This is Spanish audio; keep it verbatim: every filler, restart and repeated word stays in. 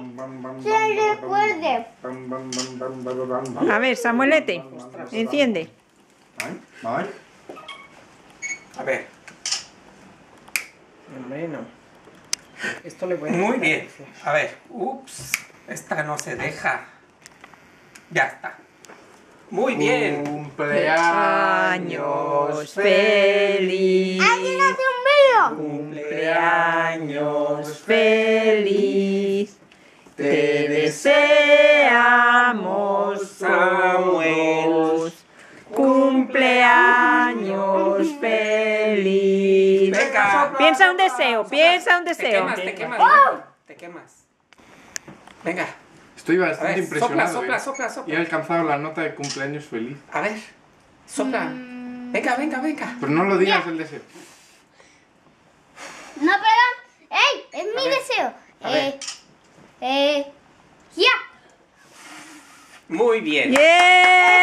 se recuerde. A ver, Samuelete, enciende. A ver. Hombre, no. Esto le voy a Muy bien. A ver. Ups. Esta no se deja. Ya está. Muy bien. Cumpleaños feliz. ¡Alguien hace un vídeo! Cumpleaños feliz. Te deseamos, Samuel. Cumpleaños feliz. Venga. Piensa un deseo, piensa un Te deseo. quemas, te quemas. Te quemas. Venga. Estoy A bastante ver, impresionado. sopla, ¿eh? sopla, sopla, Y he sopla. alcanzado la nota de cumpleaños feliz. A ver. Sopla. Venga, venga, venga. Pero no lo digas el deseo. No, perdón. ¡Ey! Es mi ver, deseo. a Eh, ver. eh, ya. Muy bien. ¡Yeah!